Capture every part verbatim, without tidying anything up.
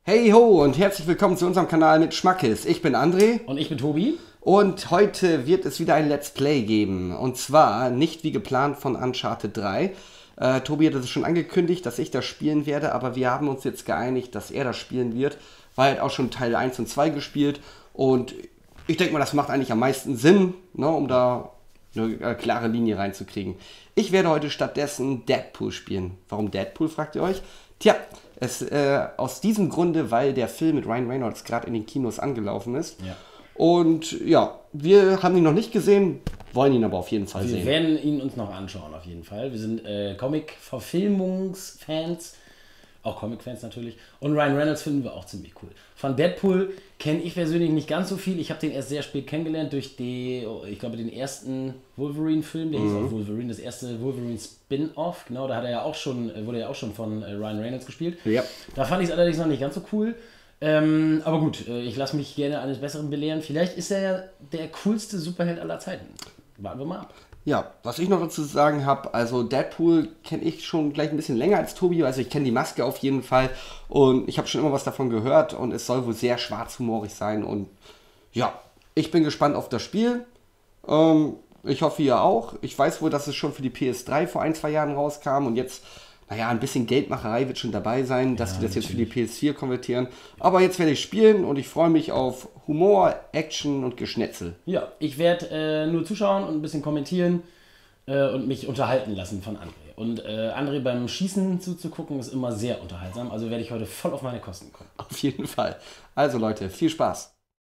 Hey ho und herzlich willkommen zu unserem Kanal mit Schmackes. Ich bin André. Und ich bin Tobi. Und heute wird es wieder ein Let's Play geben. Und zwar nicht wie geplant von Uncharted drei. Äh, Tobi hat es schon angekündigt, dass ich das spielen werde, aber wir haben uns jetzt geeinigt, dass er das spielen wird. Weil er hat auch schon Teil eins und zwei gespielt. Und ich denke mal, das macht eigentlich am meisten Sinn, ne, um da eine äh, klare Linie reinzukriegen. Ich werde heute stattdessen Deadpool spielen. Warum Deadpool, fragt ihr euch? Tja, es, äh, aus diesem Grunde, weil der Film mit Ryan Reynolds gerade in den Kinos angelaufen ist. Ja. Und ja, wir haben ihn noch nicht gesehen, wollen ihn aber auf jeden Fall Wir sehen. Wir werden ihn uns noch anschauen, auf jeden Fall. Wir sind äh, Comic-Verfilmungsfans, auch Comic-Fans natürlich. Und Ryan Reynolds finden wir auch ziemlich cool. Von Deadpool kenne ich persönlich nicht ganz so viel. Ich habe den erst sehr spät kennengelernt durch die, ich glaube, den ersten Wolverine-Film. Der mhm. hieß auch Wolverine, das erste Wolverine-Spin-Off. Genau, da hat er ja auch schon, wurde ja auch schon von äh, Ryan Reynolds gespielt. Ja. Da fand ich es allerdings noch nicht ganz so cool. Ähm, aber gut, äh, ich lasse mich gerne eines Besseren belehren. Vielleicht ist er ja der coolste Superheld aller Zeiten. Warten wir mal ab. Ja, was ich noch dazu sagen habe, also Deadpool kenne ich schon gleich ein bisschen länger als Tobi, also ich kenne die Maske auf jeden Fall und ich habe schon immer was davon gehört und es soll wohl sehr schwarzhumorig sein und ja, ich bin gespannt auf das Spiel. Ähm, ich hoffe ihr auch. Ich weiß wohl, dass es schon für die P S drei vor ein, zwei Jahren rauskam und jetzt, naja, ein bisschen Geldmacherei wird schon dabei sein, dass Ja, die das jetzt für die natürlich. P S vier konvertieren. Aber jetzt werde ich spielen und ich freue mich auf Humor, Action und Geschnetzel. Ja, ich werde äh, nur zuschauen und ein bisschen kommentieren äh, und mich unterhalten lassen von André. Und äh, André beim Schießen zuzugucken ist immer sehr unterhaltsam. Also werde ich heute voll auf meine Kosten kommen. Auf jeden Fall. Also Leute, viel Spaß.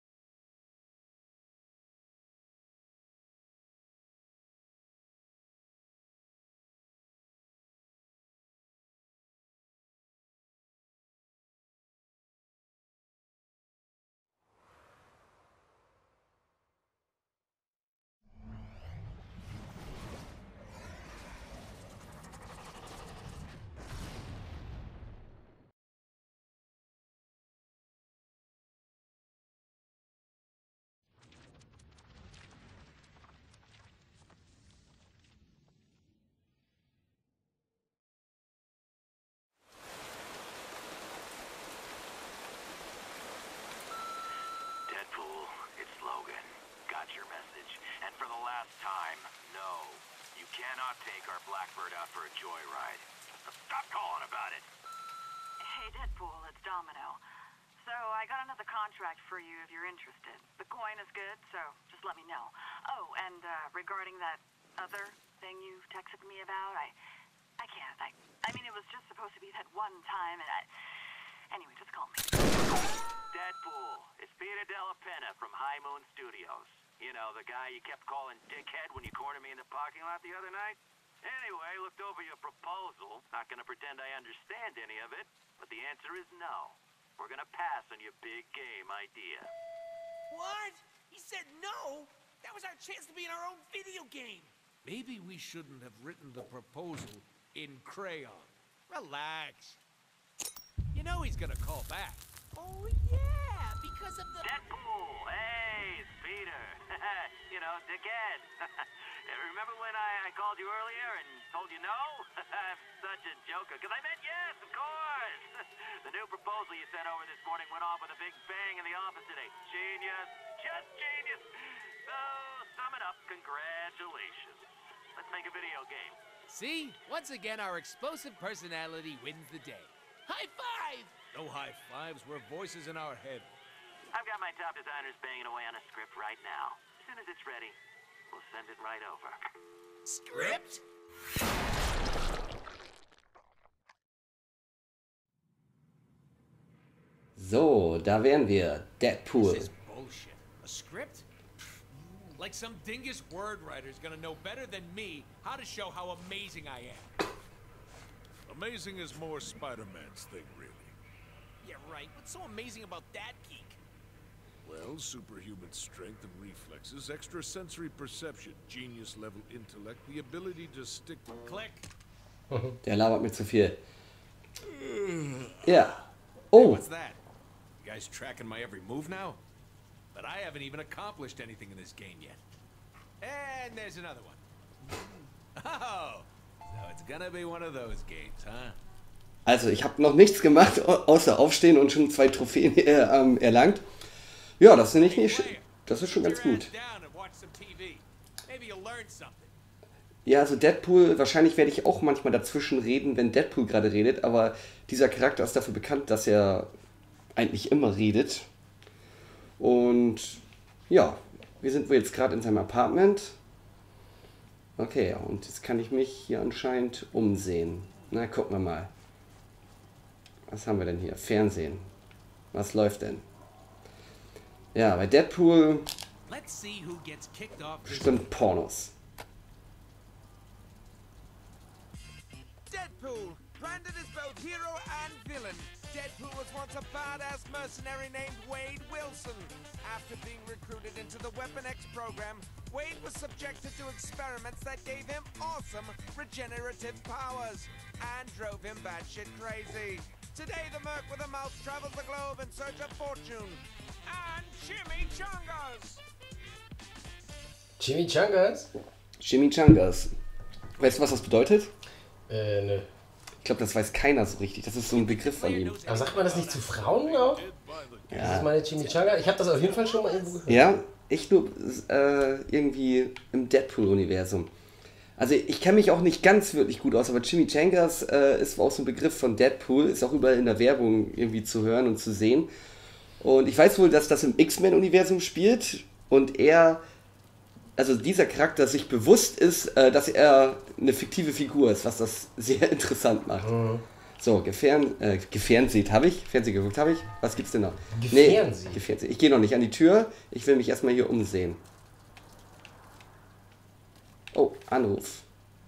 Deadpool, it's Logan. Got your message. And for the last time, no. You cannot take our Blackbird out for a joyride. Stop calling about it. Hey, Deadpool, it's Domino. So, I got another contract for you if you're interested. The coin is good, so just let me know. Oh, and uh, regarding that other thing you texted me about, I I can't. I, I mean, it was just supposed to be that one time, and I... Anyway, just call me. Deadpool, it's Peter Della Penna from High Moon Studios. You know, the guy you kept calling dickhead when you cornered me in the parking lot the other night? Anyway, looked over your proposal. Not gonna pretend I understand any of it, but the answer is no. We're gonna pass on your big game idea. What? He said no? That was our chance to be in our own video game. Maybe we shouldn't have written the proposal in crayon. Relax. You know he's gonna call back. Oh, yeah, because of the... Deadpool! Hey, it's Peter. You know, dickhead. Remember when I, I called you earlier and told you no? I'm such a joker, because I meant yes, of course. The new proposal you sent over this morning went off with a big bang in the office today. Genius. Just genius. So, sum it up, congratulations. Let's make a video game. See? Once again, our explosive personality wins the day. High five! No high fives, we're voices in our head. I've got my top designers banging away on a script right now. As soon as it's ready, we'll send it right over. Script? So, da wären wir. Deadpool. This is bullshit. A script? Like some dingus word writer's gonna know better than me how to show how amazing I am. Amazing is more Spider-Man's thing, really. Yeah, right. What's so amazing about that geek? Well, superhuman strength and reflexes, extrasensory perception, genius-level intellect, the ability to stick to... Click. Der labert mir zu viel. Ja. Hey, Oh, what's that? You guys tracking my every move now? But I haven't even accomplished anything in this game yet. And there's another one. Oh, so it's gonna be one of those games, huh? Also, ich habe noch nichts gemacht, außer aufstehen und schon zwei Trophäen äh, ähm, erlangt. Ja, das finde ich nicht. Das ist schon ganz gut. Ja, also Deadpool, wahrscheinlich werde ich auch manchmal dazwischen reden, wenn Deadpool gerade redet, aber dieser Charakter ist dafür bekannt, dass er eigentlich immer redet. Und ja, wir sind wohl jetzt gerade in seinem Apartment. Okay, und jetzt kann ich mich hier anscheinend umsehen. Na, gucken wir mal. Was haben wir denn hier? Fernsehen. Was läuft denn? Ja, bei Deadpool bestimmt Pornos. Deadpool, branded as both hero and villain. Deadpool was once a badass mercenary named Wade Wilson. After being recruited into the Weapon X program, Wade was subjected to experiments that gave him awesome regenerative powers and drove him batshit crazy. Today, the merc with a mouth travels the globe in search of fortune and chimichangas. Chimichangas? Chimichangas. Weißt du, was das bedeutet? Äh, ne. Ich glaube, das weiß keiner so richtig. Das ist so ein Begriff von ihm. Aber sagt man das nicht zu Frauen auch? Ja. Das ist meine Chimichanga. Ich habe das auf jeden Fall schon mal irgendwo gehört. Ja, ich nur äh, irgendwie im Deadpool-Universum. Also ich kenne mich auch nicht ganz wirklich gut aus, aber Chimichangas äh, ist auch so ein Begriff von Deadpool, ist auch überall in der Werbung irgendwie zu hören und zu sehen. Und ich weiß wohl, dass das im X-Men-Universum spielt und er, also dieser Charakter sich bewusst ist, äh, dass er eine fiktive Figur ist, was das sehr interessant macht. Mhm. So, Gefern, äh, Gefernseht habe ich, Fernsehen geguckt habe ich. Was gibt's denn noch? Gefernseht? Nee, Gefernseht. Ich gehe noch nicht an die Tür, ich will mich erstmal hier umsehen. Oh, Anruf.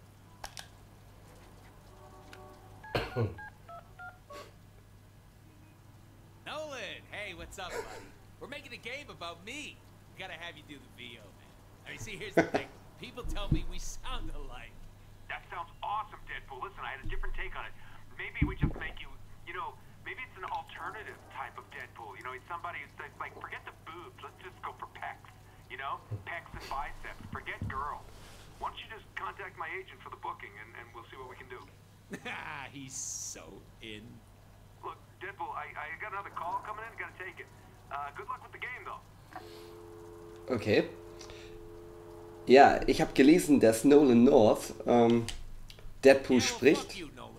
Nolan, hey, what's up, buddy? We're making a game about me. We gotta have you do the V O, man. I mean, see, here's the thing. People tell me we sound alike. That sounds awesome, Deadpool. Listen, I had a different take on it. Maybe we just make you, you know, maybe it's an alternative type of Deadpool. You know, it's somebody who's like, forget the boobs, let's just go for pecs. You know, pecs and biceps. Forget girls. Why don't you just contact my agent for the booking and, and we'll see what we can do. He's so in. Look, Deadpool, I, I got another call coming in, gotta take it. Uh, good luck with the game, though. Okay. Ja, ich habe gelesen, dass Nolan North ähm, Deadpool spricht. You, Nolan.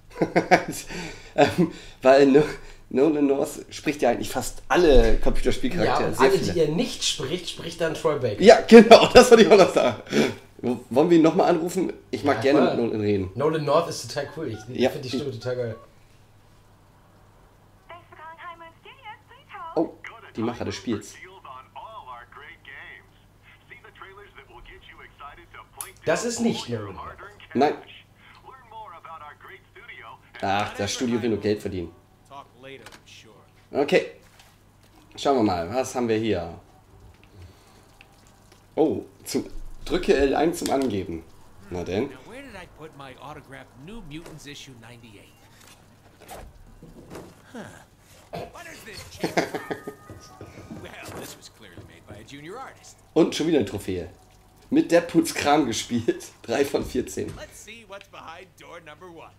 ähm, weil no Nolan North spricht ja eigentlich fast alle Computerspielcharaktere. Ja, und sehr alle, viele. die er nicht spricht, spricht dann Troy Baker. Ja, genau, das wollte ich auch noch sagen. Wollen wir ihn nochmal anrufen? Ich mag Ja, gerne klar. mit Nolan reden. Nolan North ist total cool. Ich Ja. finde die Stimme total geil. Thanks for calling High Moon Studios. Please hold. Oh, die Macher des Spiels. Das ist nicht Nolan North. Nein. Ach, das Studio will nur Geld verdienen. Talk later, I'm sure. Okay. Schauen wir mal, was haben wir hier? Oh, zum, drücke L eins zum Angeben. Na denn. Now, where did I put my autographed New Mutants issue ninety-eight? Huh. What is this cheap from? Well, this was clearly made by a junior artist. Und schon wieder eine Trophäe. Mit Deadpools Kram gespielt. drei von vierzehn. Let's see what's behind door number one.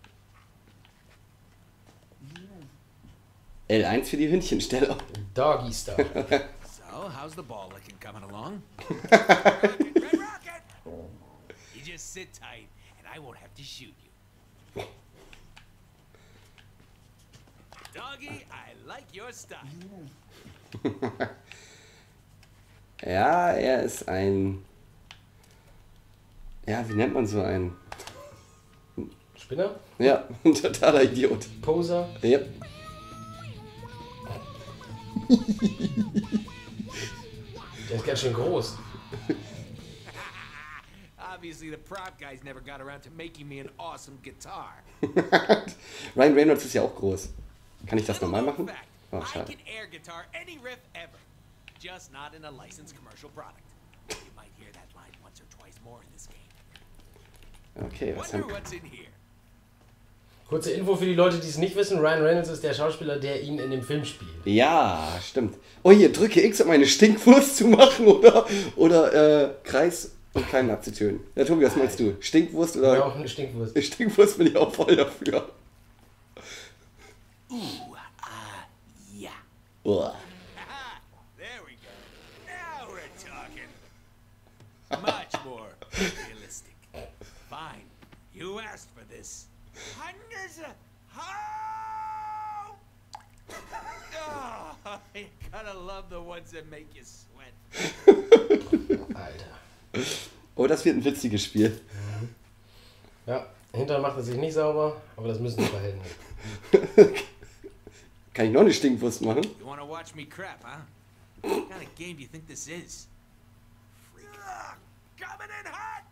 L eins für die Hündchensteller. Doggy Style. So, how's the ball licking coming along? Rocket, Red Rocket! You just sit tight, and I won't have to shoot you. Doggy, I like your style. Ja, er ist ein... Ja, wie nennt man so einen? Spinner? Ja, ein totaler Idiot. Poser? Ja. Der ist ganz schön groß. Obviously, the prop guys never got around to making me an awesome guitar. Ryan Reynolds ist ja auch groß. Kann ich das normal Little machen? fact, Oh, I schade. can air guitar any riff ever, just not in a licensed commercial product. You might hear that line once or twice more in this game. Okay, was Wonder haben what's in here. Kurze Info für die Leute, die es nicht wissen. Ryan Reynolds ist der Schauspieler, der ihn in dem Film spielt. Ja, stimmt. Oh, hier, drücke X, um eine Stinkwurst zu machen, oder? Oder, äh, Kreis und keinen abzutönen. Ja, Tobi, was meinst du? Stinkwurst oder? Ja, auch eine Stinkwurst. Stinkwurst bin ich auch voll dafür. Ooh, ah, yeah. Uah. Aha, there we go. Now we're talking. Much more realistic. Fine. You asked for this. Hundreds of... How? Oh, you gotta love the ones that make you sweat. Alter. Oh, das wird ein witziges Spiel. Ja, Hintern macht er sich nicht sauber, aber das müssen wir behalten. Kann ich noch eine Stinkwurst machen? You wanna watch me crap, huh? What kind of game do you think this is? Ugh, coming in hot!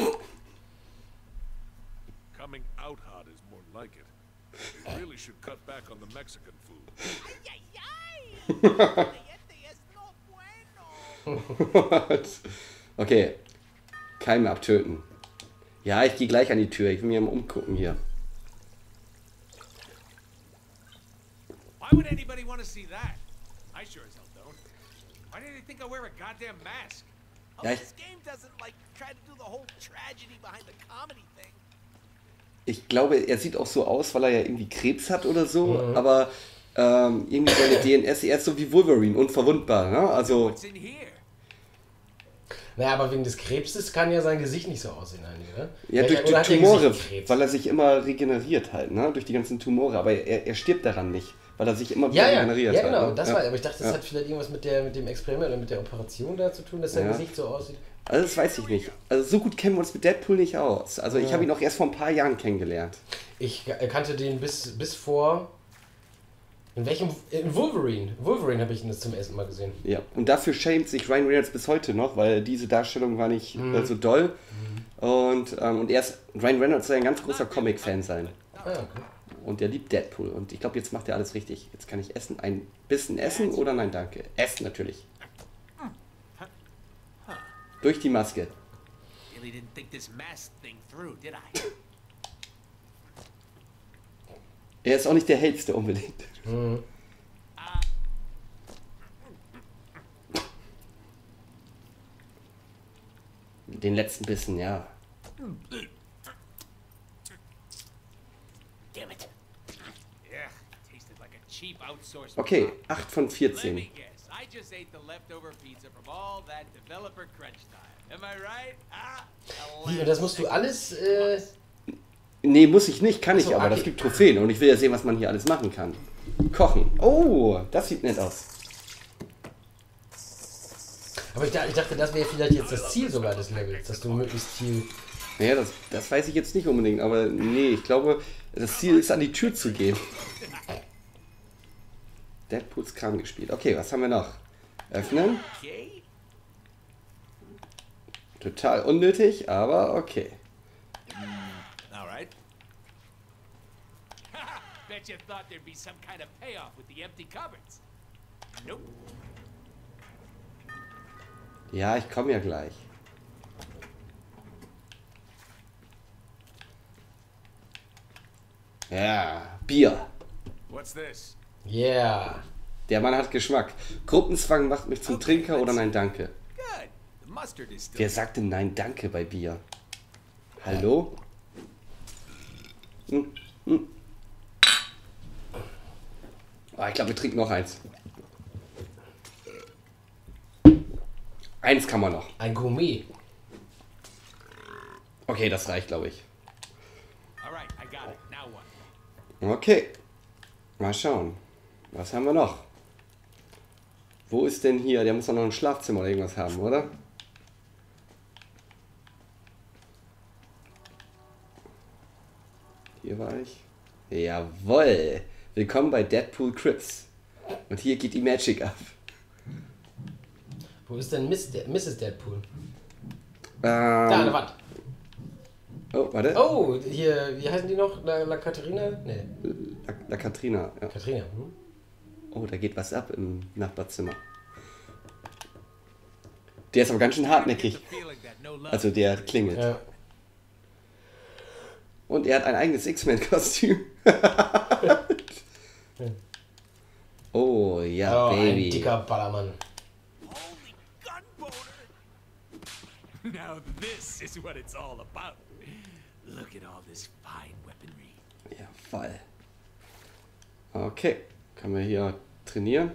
Coming out hot is more like it. You really should cut back on the Mexican food. Ay, ay, ay. Este es no bueno. Okay. Keime abtöten. Ja, ich gehe gleich an die Tür. Ich will mir mal umgucken hier. Why would anybody want to see that? I sure as hell don't. Why do they think I wear a goddamn mask? Oh, Ja, ich, this game doesn't like try to do the whole tragedy behind the comedy thing. ich glaube, er sieht auch so aus, weil er ja irgendwie Krebs hat oder so. Aber ähm, irgendwie seine D N S, er ist so wie Wolverine, unverwundbar. Ne? Also, What's in here? Naja, aber wegen des Krebses kann ja sein Gesicht nicht so aussehen, eigentlich, ne? ja, durch, oder durch hat er Tumore, Gesichtskrebs? weil er sich immer regeneriert halt, ne? Durch die ganzen Tumore. Aber er, er stirbt daran nicht, weil er sich immer wieder Ja, ja, regeneriert ja, halt. genau, Ne? das ja. war, aber ich dachte, das Ja. hat vielleicht irgendwas mit, der, mit dem Experiment oder mit der Operation da zu tun, dass sein Ja. Gesicht so aussieht. Also das weiß ich nicht. Also so gut kennen wir uns mit Deadpool nicht aus. Also ich habe ihn auch erst vor ein paar Jahren kennengelernt. Ich kannte den bis, bis vor... In welchem... In Wolverine. Wolverine habe ich ihn das zum ersten Mal gesehen. Ja. Und dafür schämt sich Ryan Reynolds bis heute noch, weil diese Darstellung war nicht Mhm. äh, so doll. Und, ähm, und er ist, Ryan Reynolds soll ein ganz großer Comic-Fan sein. Ah, okay. Und der liebt Deadpool. Und ich glaube, jetzt macht er alles richtig. Jetzt kann ich essen. Ein bisschen essen oder nein, danke. Essen natürlich. Durch die Maske. Really didn't think this mask thing through, did I? Er ist auch nicht der hellste unbedingt. Den letzten Bissen, ja. Damn it. Yeah, tasted like a cheap outsourced. Okay, pop. acht von Let vierzehn. me guess. I just ate the leftover pizza from all that developer crunch time. Am I right? Ah, Wie, und das musst du alles... Äh, Nee, muss ich nicht, kann ich Ach so, aber. Das okay. gibt Trophäen und ich will ja sehen, was man hier alles machen kann. Kochen. Oh, das sieht nett aus. aber ich, da- ich dachte, das wäre vielleicht jetzt das Ziel sogar des Levels, dass du möglichst viel... Naja, das, das weiß ich jetzt nicht unbedingt, aber nee, ich glaube, das Ziel ist, an die Tür zu gehen. Deadpools Kram gespielt. Okay, was haben wir noch? Öffnen. Okay. Total unnötig, aber okay. All right. Bet you thought there'd be some kind of payoff with the empty cupboards. Nope. Ja, ich komme ja gleich. Ja, Bier. What's this? Yeah. Der Mann hat Geschmack. Gruppenzwang macht mich zum Trinker oder nein, danke. Good. The mustard is still. Wer sagt denn nein, danke bei Bier? Hallo? Hm, hm. Ah, ich glaube, wir trinken noch eins. Eins kann man noch. Ein Gourmet. Okay, das reicht, glaube ich. All right, I got it. Now what? Okay. Mal schauen. Was haben wir noch? Wo ist denn hier? Der muss doch noch ein Schlafzimmer oder irgendwas haben, oder? Hier war ich. Jawoll. Willkommen bei Deadpool Crips. Und hier geht die Magic ab. Wo ist denn Miss De Misses Deadpool? Ähm, Da an der Wand. Oh, warte. Oh, hier, wie heißen die noch? La, La Katharina? Nee, La, La Katrina. Ja. Katrina. Hm? Oh, da geht was ab im Nachbarzimmer. Der ist aber ganz schön hartnäckig. The feeling that no love. Also der klingelt. Ja. Und er hat ein eigenes X-Men-Kostüm. Oh, ja, Oh, ein Baby. dicker Ballermann. Holy gunpowder! Now this is what it's all about. Look at all this fine weaponry. Ja, voll. Okay, können wir hier trainieren.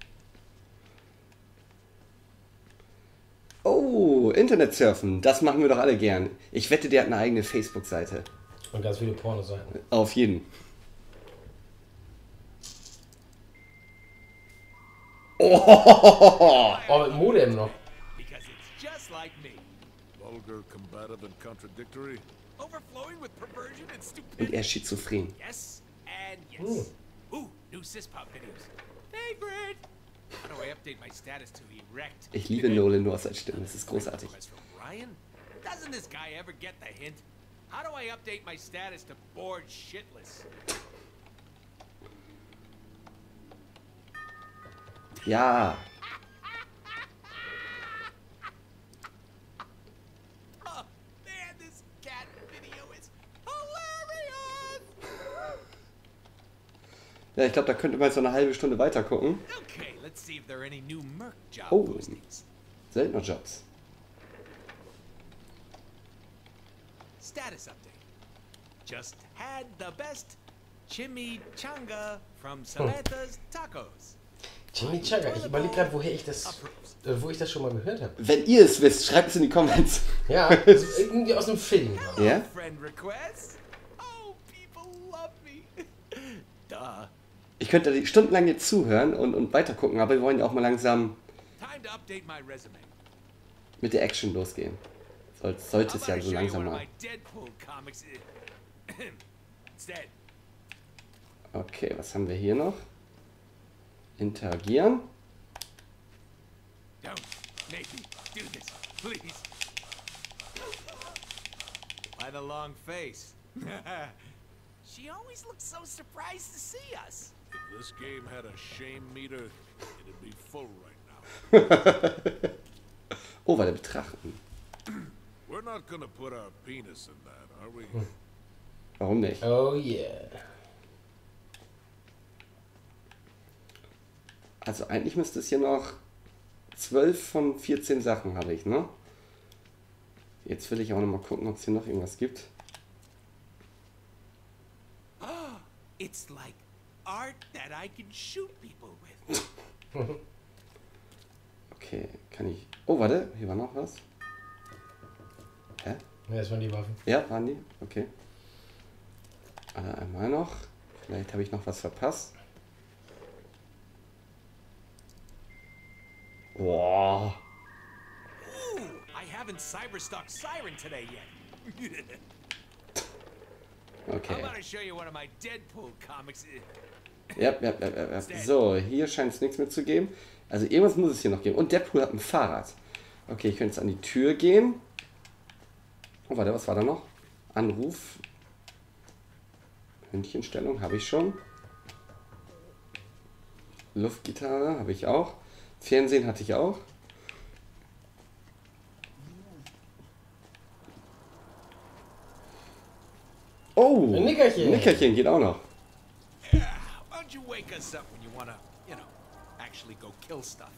Oh, Internet surfen, das machen wir doch alle gern. Ich wette, der hat eine eigene Facebook-Seite. Und ganz viele Pornoseiten. Auf jeden. Oh, Oh, mit Modem noch. Because it's just like me. Vulgar, combative, and contradictory. Overflowing with perversion and und stupidity. er ist schizophren. Yes and yes. Ooh, new Syspop videos. Favorite. How do I update my status to erect? Ich liebe Nolan nur aus als Stimme, das ist großartig. Request from Ryan? Doesn't this guy ever get the hint? How do I update my status to bored shitless? Ja, Oh, man, this cat video is hilarious! ja, ich glaube, da könnte man jetzt so eine halbe Stunde weiter gucken. Okay, let's see if there are any new Merc job Oh. postings. Seltener Jobs. Status update. Just had the best chimichanga from Samantha's Tacos. Chimichanga. Ich überlege gerade, woher ich das, Approves. äh, wo ich das schon mal gehört habe. Wenn ihr es wisst, schreibt es in die Comments. Ja, das ist irgendwie aus einem Film. Ja? Friend request. Oh, people love me. Duh. Ich könnte da stundenlang jetzt zuhören und, und weiter gucken, aber wir wollen ja auch mal langsam Time to update my resume. mit der Action losgehen. Soll, sollte How es about ja I so show you langsam one of mal. my Deadpool comics instead? Okay, was haben wir hier noch? Interagieren. Don't make me do this, please. Why the long face? She always looks so surprised to see us. If this game had a shame meter, it'd be full right now. Oh, warte, betrachten. We're not gonna put our penis in that, are we? Warum nicht? Oh yeah. Also eigentlich müsste es hier noch zwölf von vierzehn Sachen habe ich, ne? Jetzt will ich auch noch mal gucken, ob es hier noch irgendwas gibt. It's like art that I can shoot people with. Okay, kann ich... Oh, warte, hier war noch was. Hä? Ja, das waren die Waffen. Ja, waren die? Okay. Alle einmal noch. Vielleicht habe ich noch was verpasst. Boah. Ooh, I haven't cyberstalked Siren today yet. How Okay. about I show you one of my Deadpool comics? Ja, ja, ja, ja, ja. So, hier scheint es nichts mehr zu geben. Also irgendwas muss es hier noch geben. Und Deadpool hat ein Fahrrad. Okay, ich könnte jetzt an die Tür gehen. Oh, warte, was war da noch? Anruf. Hündchenstellung habe ich schon. Luftgitarre habe ich auch. Fernsehen hatte ich auch. Oh, Ein Nickerchen. Nickerchen geht auch noch. Yeah, why don't you wake us up when you wanna, you know, actually go kill stuff?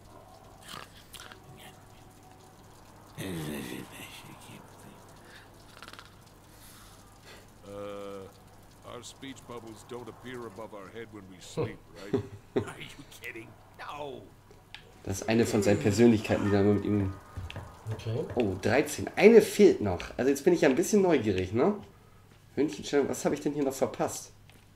Uh, our speech bubbles don't appear above our head when we sleep, right? Are you kidding? No. Das ist eine von seinen Persönlichkeiten, die da mit ihm... Okay. Oh, dreizehn. Eine fehlt noch. Also jetzt bin ich ja ein bisschen neugierig, ne? Hündchenstellung, was habe ich denn hier noch verpasst?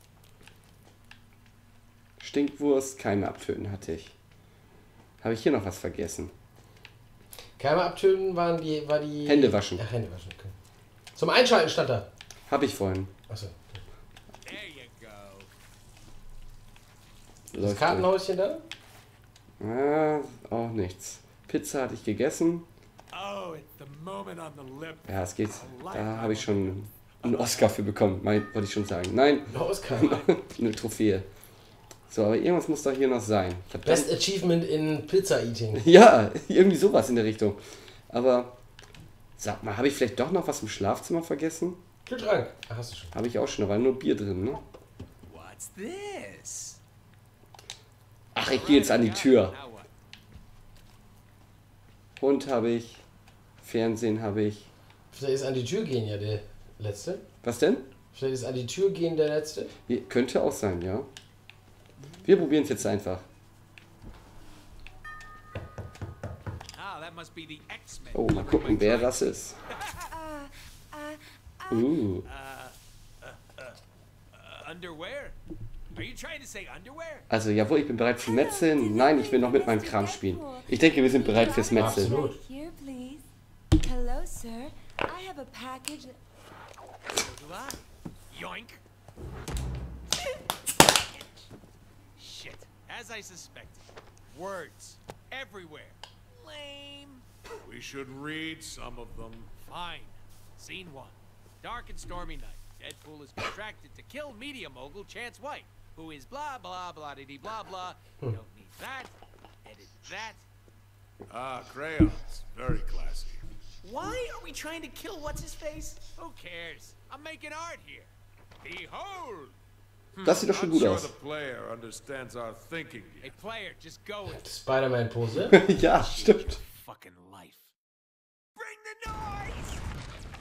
Stinkwurst, Keime abtöten hatte ich. Habe ich hier noch was vergessen? Keime abtöten waren die, war die... Hände waschen. Ach, Hände waschen, okay. Zum Einschalten stand da. Habe ich vorhin. Achso. There you go. Das Läuft Kartenhäuschen da? durch. Ah, auch nichts. Pizza hatte ich gegessen. Oh, it's the moment on the lip. Ja, es geht. Da habe ich schon einen Oscar für bekommen, mein, wollte ich schon sagen. Nein, Los, eine Trophäe. So, aber irgendwas muss doch hier noch sein. Ich hab Best dann, Achievement in Pizza Eating. ja, irgendwie sowas in der Richtung. Aber sag mal, habe ich vielleicht doch noch was im Schlafzimmer vergessen? Kühlschrank. Ach, hast du schon. Habe ich auch schon, da war nur Bier drin, ne? What's this? Ach, ich gehe jetzt an die Tür. Now what? Hund habe ich, Fernsehen habe ich. Vielleicht ist an die Tür gehen ja der letzte. Was denn? Vielleicht ist an die Tür gehen der letzte. Hier, könnte auch sein, ja. Wir probieren es jetzt einfach. Ah, that must be the X-Men. Oh, mal gucken, wer das ist. Uh. Uh, underwear? Are you trying to say underwear? Also, jawohl, ich bin bereit zum Metzeln. Nein, ich will noch mit meinem Kram spielen. Ich denke, wir sind bereit fürs Metzeln. Absolut. Here, please. Hello, sir. I have a package. Do I? Yoink. Shit. As I suspected. Words. Everywhere. Lame. We should read some of them. Fine. Scene one. Dark and stormy night. Deadpool is contracted to kill media mogul Chance White, who is blah blah blah dee blah blah. You don't need that. Edit that. Ah, crayons. Very classy. Why are we trying to kill what's his face? Who cares? I'm making art here. Behold. Das sieht doch schon I'm gut sure aus. the player understands our thinking Hey yet. player, just go with it. Spider-Man-Pose. Ja, stimmt. Fucking life. Bring the noise!